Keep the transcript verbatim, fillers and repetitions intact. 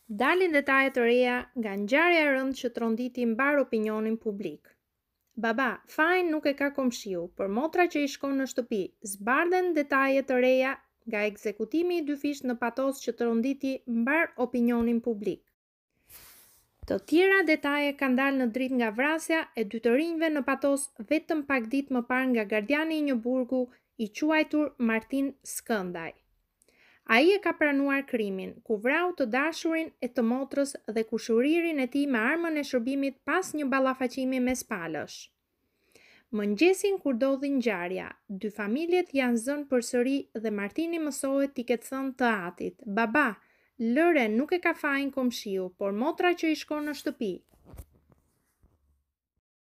Dalin detaje të reja nga ngjarja e rëndë që tronditi mbar opinionin publik. Baba, fajin nuk e ka komshiu, por motra që i shkon në shtëpi, zbardhen detaje të reja nga ekzekutimi i dy fisht në patos që tronditi mbar opinionin publik. Të tjera detaje kanë dalë në dritë nga vrasja e dy të rinjve në patos vetëm pak ditë më parë nga gardiani i një burgu i quajtur Martin Skëndaj. Ai e ka pranuar krimin, ku vrau të dashurin e të motrës dhe kushuririn e tij me armën e shërbimit pas një ballafaqimi mes palësh. Mëngjesin kur ndodhi ngjarja, dy familjet janë zënë përsëri dhe Martini mësohet t'i ketë thënë të atit: "Baba, lëre nuk e ka fajin komshiu, por motra që i shkon në shtëpi."